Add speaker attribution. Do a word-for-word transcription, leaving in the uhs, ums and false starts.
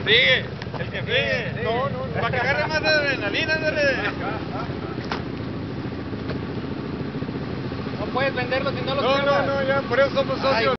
Speaker 1: Sigue, el que sigue.
Speaker 2: No, no, no.
Speaker 1: Para que agarre más adrenalina, ándale.
Speaker 3: No puedes venderlo si no lo
Speaker 1: No, no,
Speaker 3: pruebas.
Speaker 1: no, ya, por eso somos socios.